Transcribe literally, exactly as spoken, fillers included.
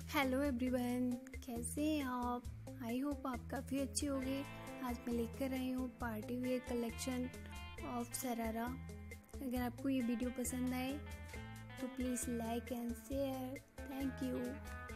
Hello everyone, कैसे हैं आप? आई होप आप काफ़ी अच्छे होंगे। आज मैं लेकर आई हूँ party wear collection of sharara. अगर आपको ये वीडियो पसंद आए तो please like and share. Thank you.